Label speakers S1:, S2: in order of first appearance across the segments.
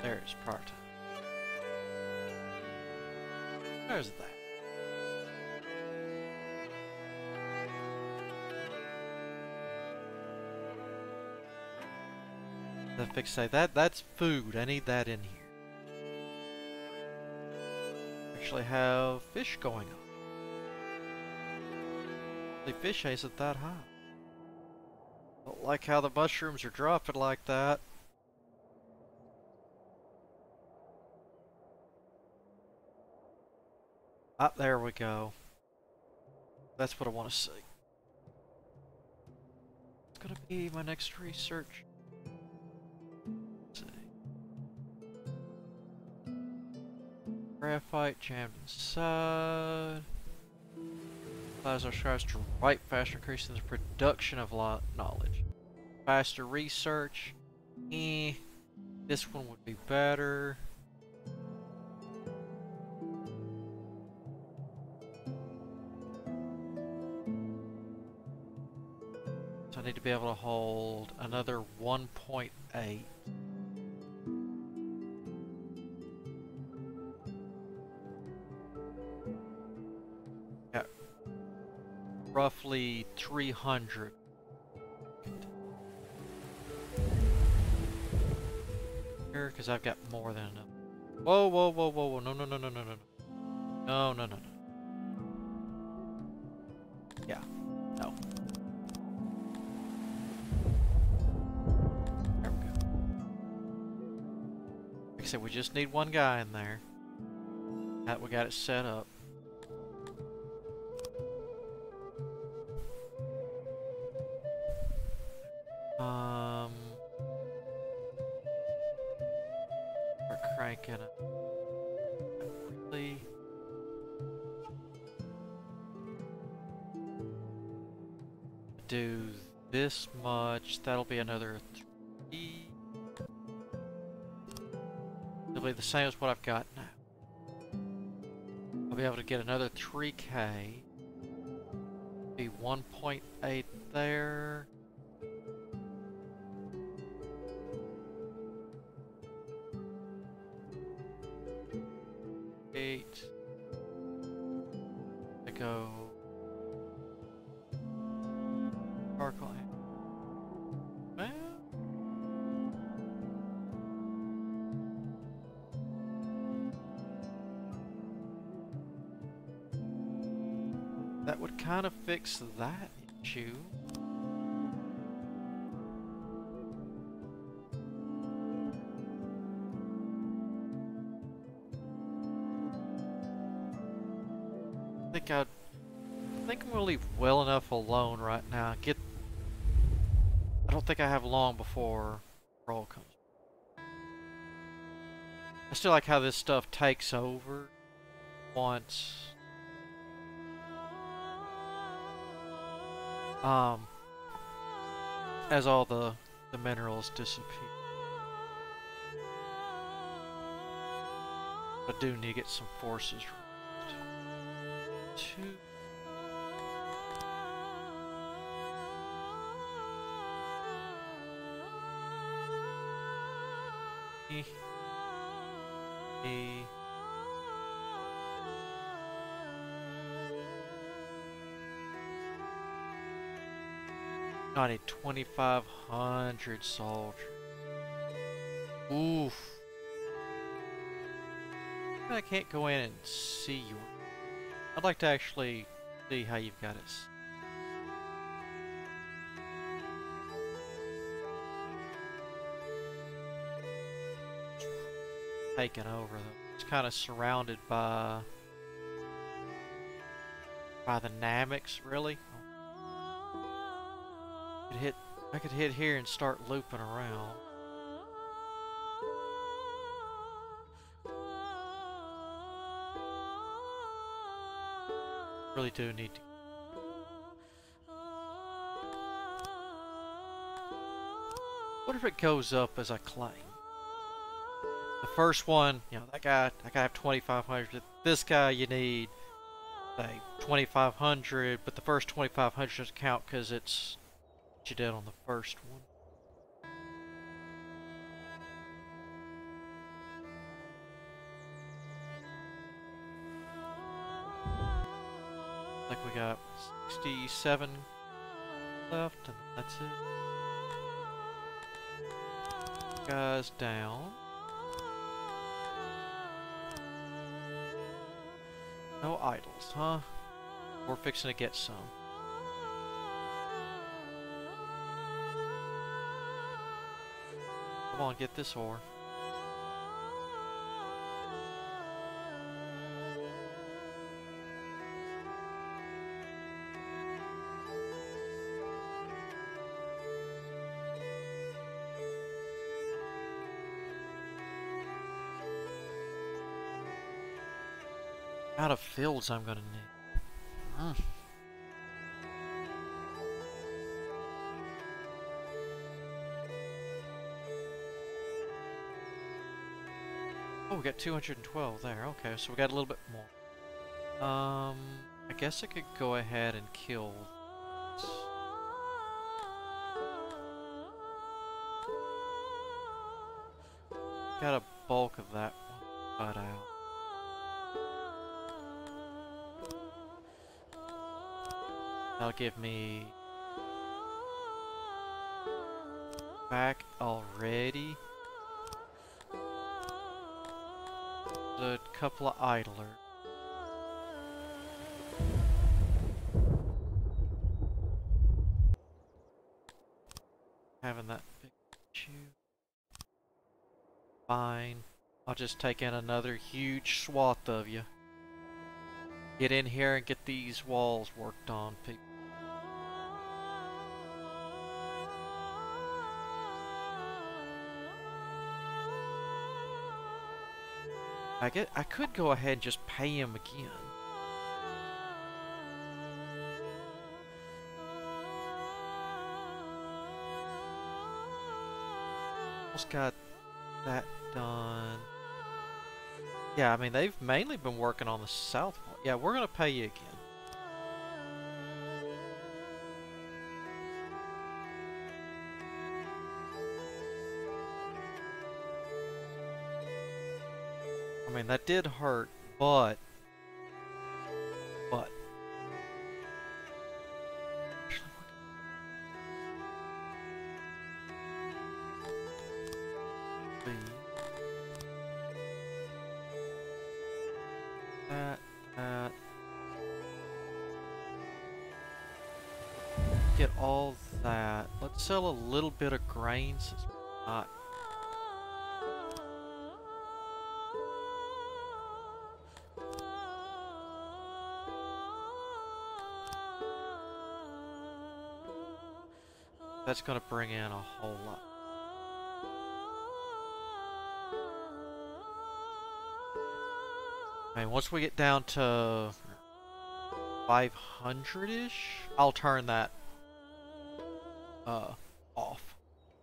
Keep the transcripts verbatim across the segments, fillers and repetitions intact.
S1: There's part. There's that. The fix say that that's food. I need that in here. Actually have fish going on. The fish isn't that high. Don't like how the mushrooms are dropping like that. Ah, there we go. That's what I want to see. It's gonna be my next research. Let's see. Graphite jammed inside. Allows our scribes to write faster, increasing the production of knowledge. Faster research. Eh. This one would be better. So I need to be able to hold another one point eight. Got roughly three hundred. Here, because I've got more than enough. Whoa, whoa, whoa, whoa, whoa, no, no, no, no, no, no. No, no, no, no. Yeah, no. There we go. Like I said, we just need one guy in there. That we got it set up. Um, we're cranking it. Really? Do this much. That'll be another three. It'll be the same as what I've got now. I'll be able to get another three K. Be one point eight there. Eight. I go. Sparkle. Well. That would kind of fix that issue. I think I'd, I think I'm gonna leave well enough alone right now. Get. I don't think I have long before roll comes. I still like how this stuff takes over once. Um, as all the the minerals disappear. I do need to get some forces. Two. E. E. I need twenty-five hundred soldiers. Oof. I can't go in and see you. I'd like to actually see how you've got it. Taken over though. It's kind of surrounded by by the Namics, really. I could hit I could hit here and start looping around. Really do need to. What if it goes up as I claim? The first one, you know, that guy, that guy have twenty-five hundred. This guy, you need, say, twenty-five hundred, but the first twenty-five hundred doesn't count because it's what you did on the first one. sixty-seven left, and that's it. Guys down. No idols, huh? We're fixing to get some. Come on, get this ore. Out of fields I'm gonna need. Mm. Oh, we got two hundred twelve there. Okay, so we got a little bit more. Um, I guess I could go ahead and kill this. Got a bulk of that one cut out. That'll give me back already. A couple of idlers. Having that big issue. Fine. I'll just take in another huge swath of you. Get in here and get these walls worked on, people. I get. I could go ahead and just pay him again. Almost got that done. Yeah, I mean, they've mainly been working on the south wall. Yeah, we're gonna pay you again. I mean, that did hurt, but... But... That, that... Get all that. Let's sell a little bit of grain since we're not... That's gonna bring in a whole lot. I mean, once we get down to five hundred-ish, I'll turn that uh, off.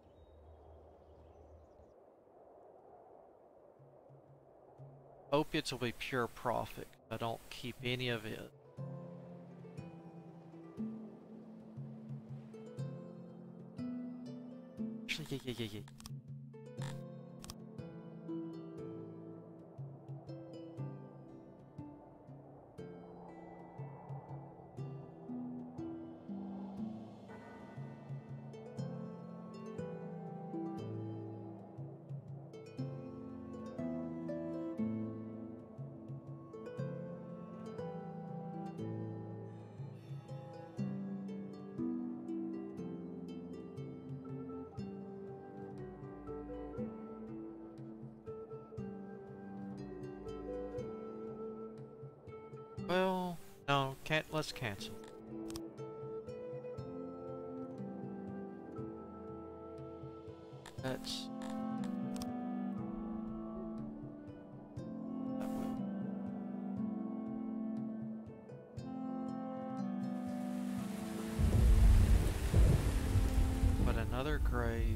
S1: Opiates will be pure profit. I don't keep any of it. Actually, yeah, yeah, yeah, yeah. Well, no, can't. Let's cancel. That's that will. But another grave.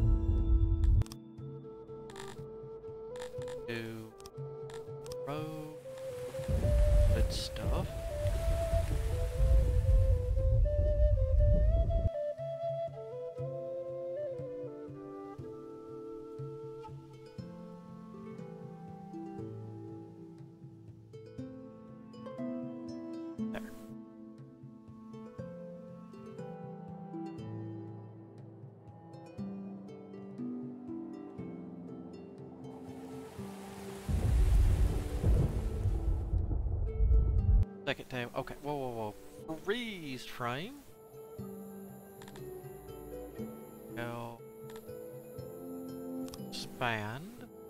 S1: Do road. Good stuff. There. Second time. Okay, whoa, whoa, whoa. Freeze frame. Go. Expand.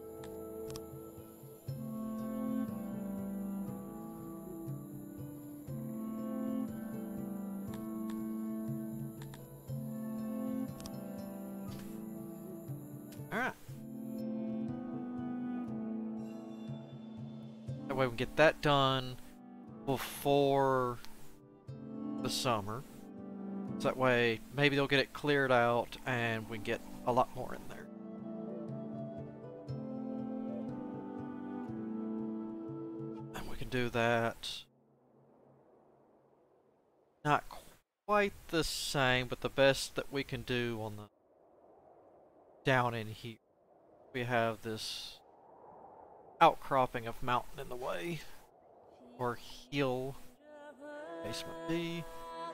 S1: Alright. That way we can get that done before the summer. So that way maybe they'll get it cleared out and we can get a lot more in there. And we can do that. Not quite the same, but the best that we can do on the down in here. We have this outcropping of mountain in the way, or hill, basement B.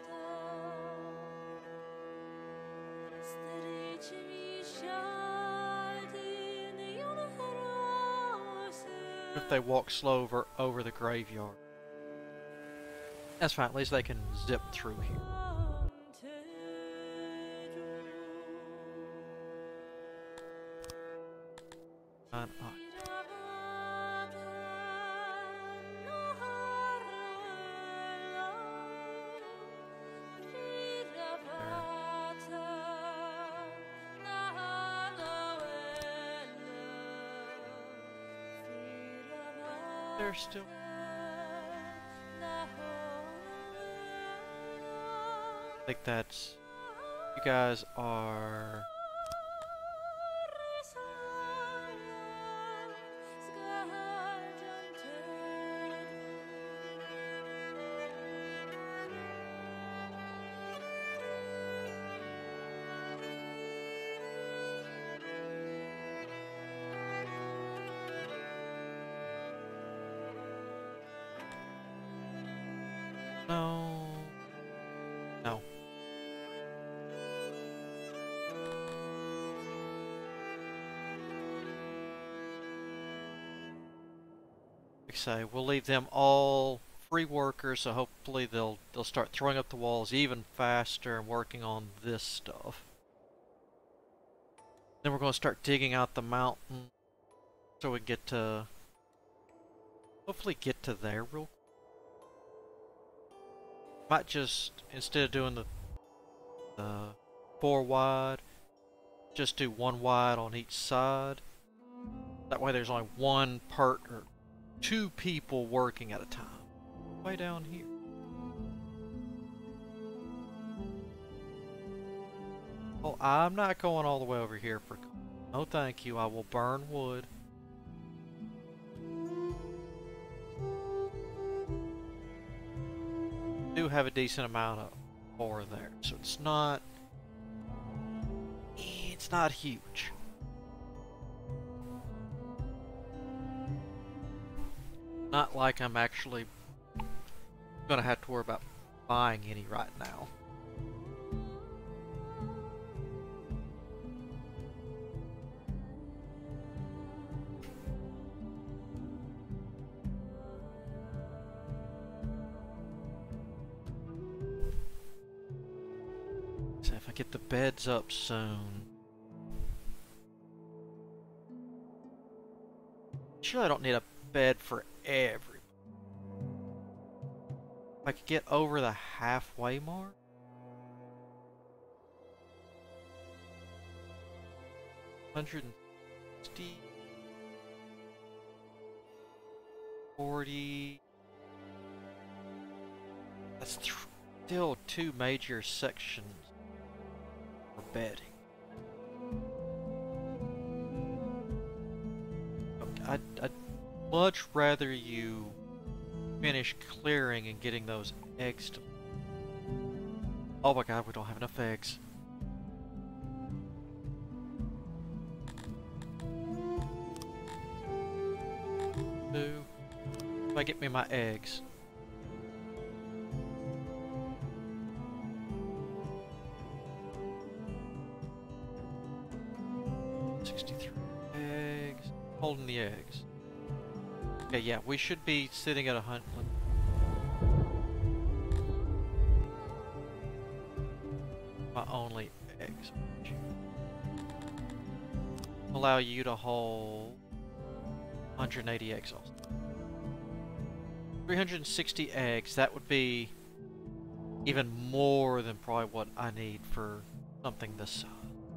S1: If they walk slow over, over the graveyard. That's fine, at least they can zip through here. And, uh, they're still. I think that's. You guys are. No. No. Like I say, we'll leave them all free workers, so hopefully they'll they'll start throwing up the walls even faster and working on this stuff. Then we're going to start digging out the mountain so we get to hopefully get to there real quick. Might just, instead of doing the, the four wide, just do one wide on each side. That way there's only one part, or two people working at a time. Way down here. Oh, I'm not going all the way over here for... No thank you, I will burn wood. Do have a decent amount of ore there, so it's not it's not huge. Not like I'm actually gonna have to worry about buying any right now. If I get the beds up soon. Sure, I don't need a bed for everybody. If I could get over the halfway mark. one hundred sixty. forty. That's still two major sections. Bedding. I'd, I'd much rather you finish clearing and getting those eggs to... Oh my god, we don't have enough eggs. Two. If I get me my eggs. sixty-three eggs. Holding the eggs. Okay, yeah, we should be sitting at a hundred. only eggs. Allow you to hold one hundred eighty eggs also. three hundred sixty eggs, that would be even more than probably what I need for something this size.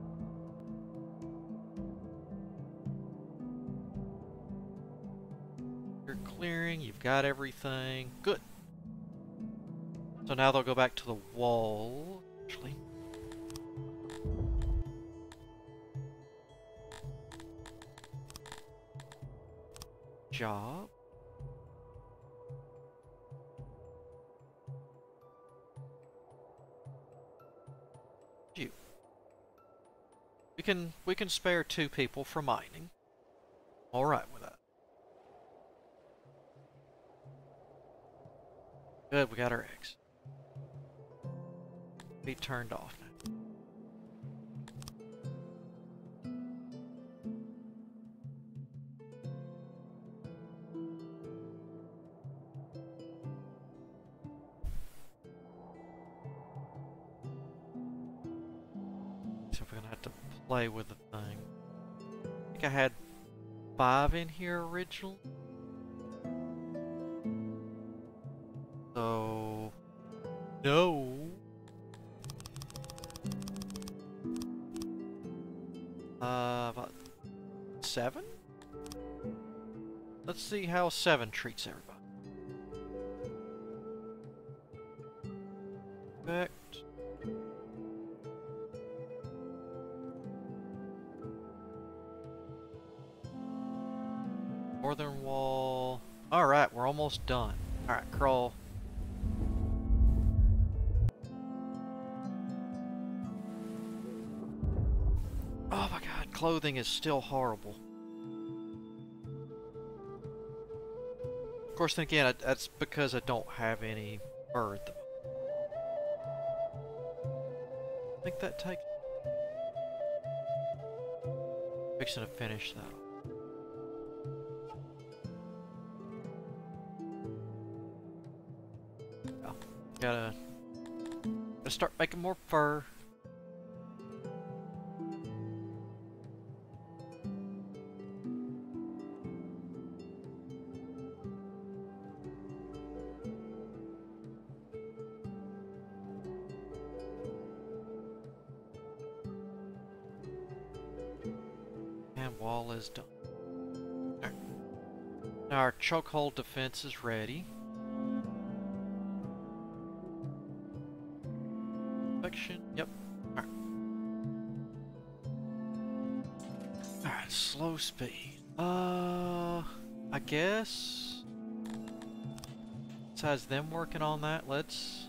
S1: You're clearing, you've got everything. Good. So now they'll go back to the wall, actually. Job. You. We can we can spare two people for mining. All right with that. Good, we got our eggs. Be turned off now. So we're gonna have to play with the thing. I think I had five in here originally. So no. Uh, about seven? Let's see how seven treats everybody. Perfect. Northern wall. Alright, we're almost done. Alright, crawl. Oh my god, clothing is still horrible. Of course, then again, that's because I don't have any fur at the moment. I think that takes... Fixing to finish that. Oh, gotta... Gotta start making more fur. Wall is done. Right. Now our chokehold defense is ready. Infection, yep. Alright. Alright, slow speed. Uh, I guess. Besides them working on that, let's...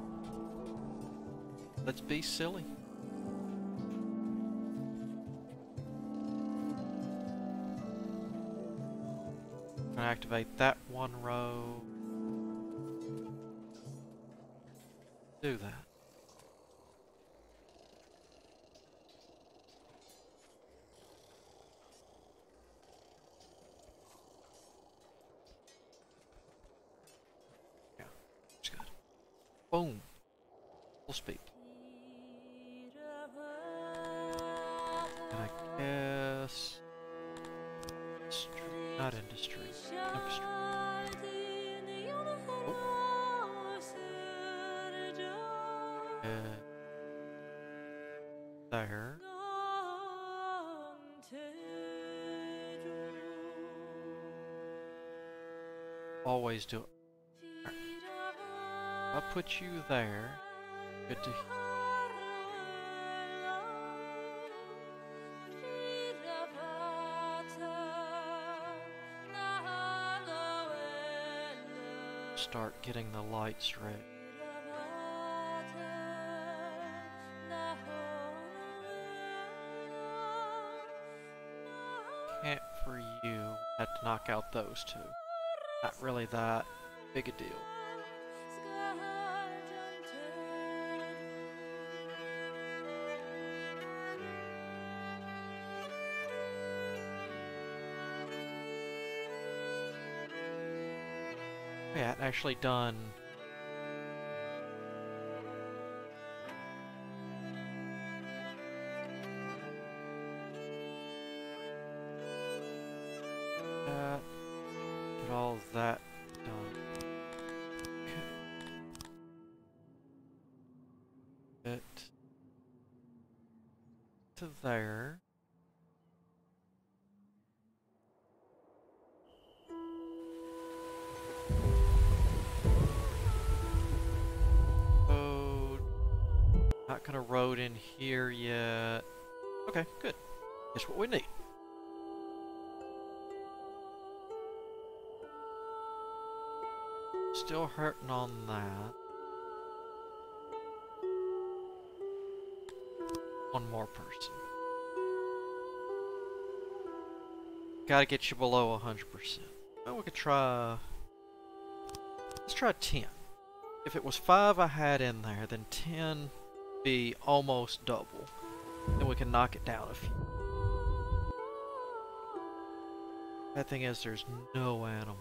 S1: Let's be silly. Activate that one row. Do that. Yeah, it's good. Boom. Full speed. And I guess... Not industry. Industry. Oh. Uh, there. Always do it. Right. I'll put you there. Good to hear. Start getting the lights ready. Can't for you. Had to knock out those two. Not really that big a deal. Yeah, I'd actually done all that done. Get to there. Road. Not gonna road in here yet. Okay, good. Guess what we need. Still hurting on that. One more person. Gotta get you below one hundred percent. Well, we could try... Let's try ten. If it was five I had in there, then ten be almost double. Then we can knock it down a few. Bad thing is there's no animal.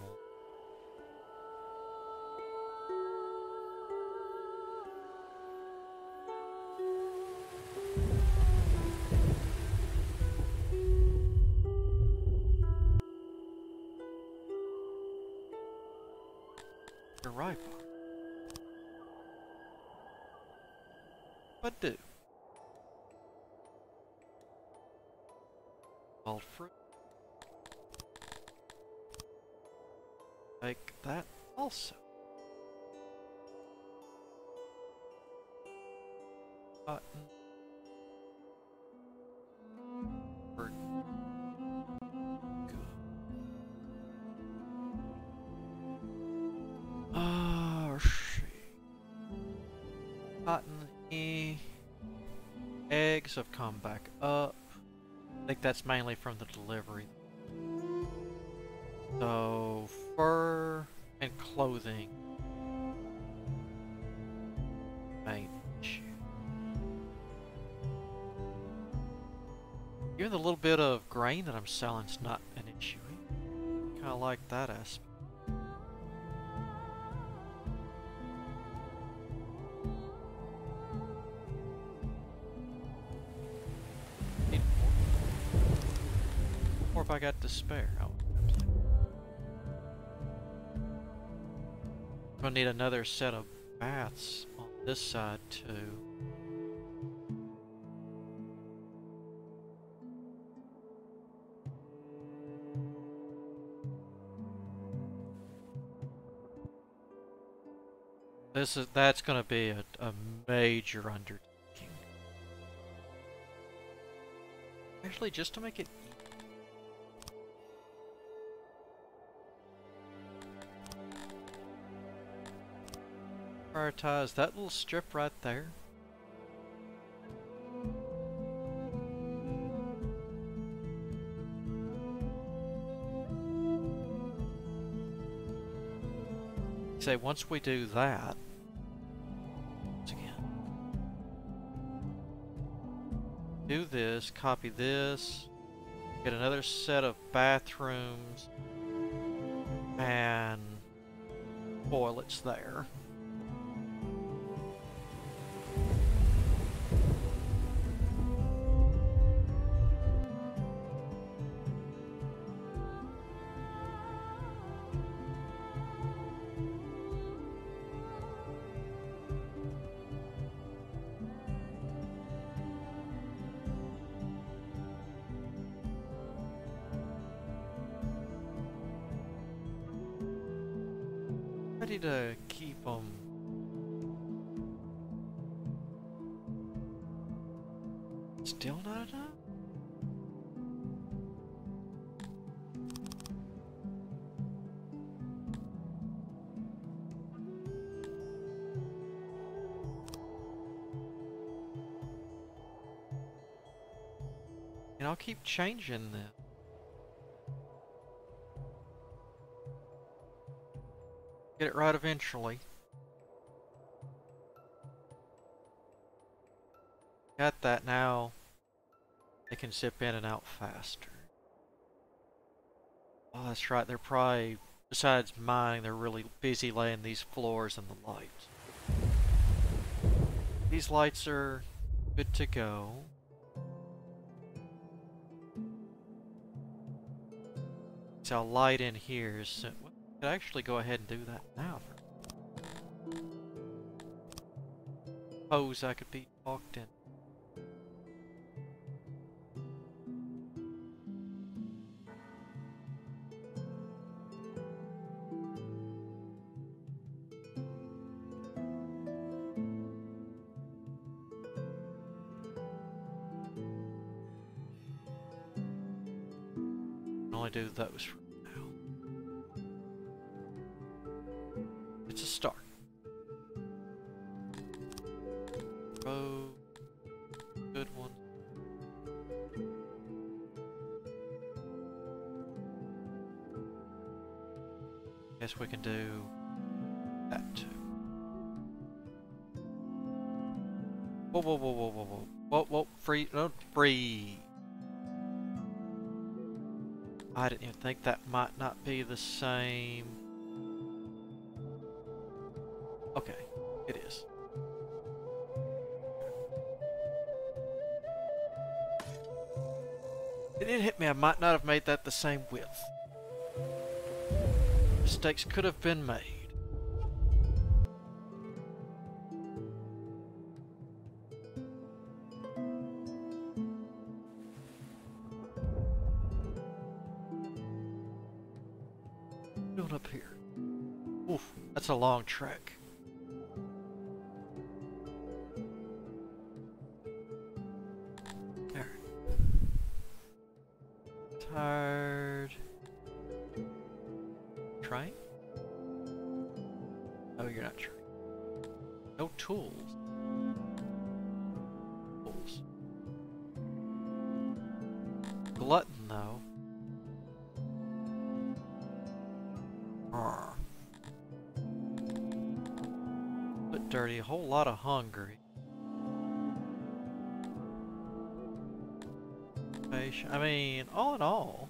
S1: You're right, Bar. But do. All fruit. Like that also. Button. Bird. Good. Oh, shit. Cotton. E. Eggs have come back up. I think that's mainly from the delivery. So, fur and clothing. Main issue. Even the little bit of grain that I'm selling is not an issue. Kind of like that aspect. Or if I got to spare. Oh. I'm gonna need another set of baths on this side too. This is that's gonna be a, a major undertaking. Actually, just to make it prioritize that little strip right there. Say once we do that, once again, do this, copy this, get another set of bathrooms and toilets there. Ready to keep them. Still not enough? And I'll keep changing this. Get it right eventually. Got that now. They can zip in and out faster. Oh, that's right. They're probably, besides mining, they're really busy laying these floors and the lights. These lights are good to go. So I'll light in here. So, could actually go ahead and do that now. Suppose I could be talked in. Only do those for now. It's a start. Oh, good one. Guess we can do that too. Whoa, whoa, whoa, whoa, whoa, whoa, whoa, whoa, free, no, free. I didn't even think that might not be the same. Okay, it is. It didn't hit me, I might not have made that the same width. Mistakes could have been made. Going up here. Oof, that's a long trek. There. Tired. Train? Oh, you're not train. No tools. Tools. Glutton, though. Arr. Bit dirty, a whole lot of hungry. I mean, all in all.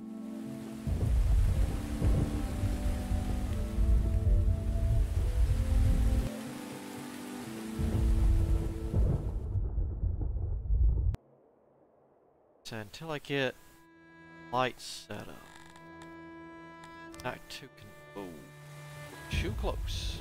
S1: So until I get lights set up. Not too con- oh, too close.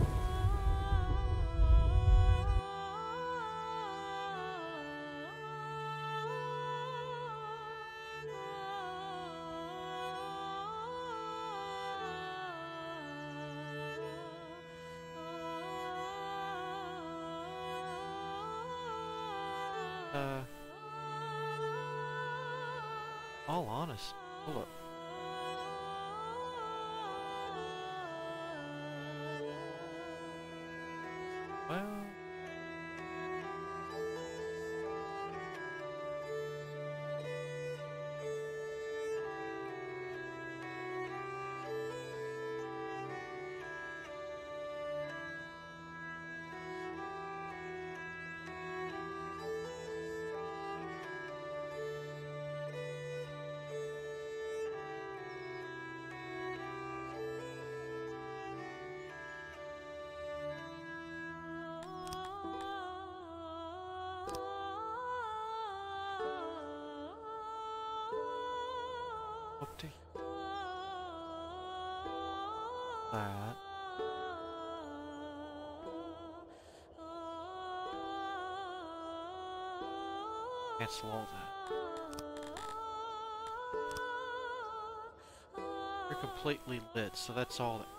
S1: Uh, all honest. Hold up. Well, what the that. Cancel all that. They're completely lit, so that's all that